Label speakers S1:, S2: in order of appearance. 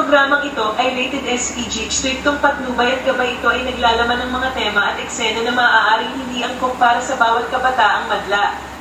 S1: programang ito ay rated SPG, striktong patnubay at gabay. Ito ay naglalaman ng mga tema at eksena na maaaring hindi angkop para sa bawat kabataang madla.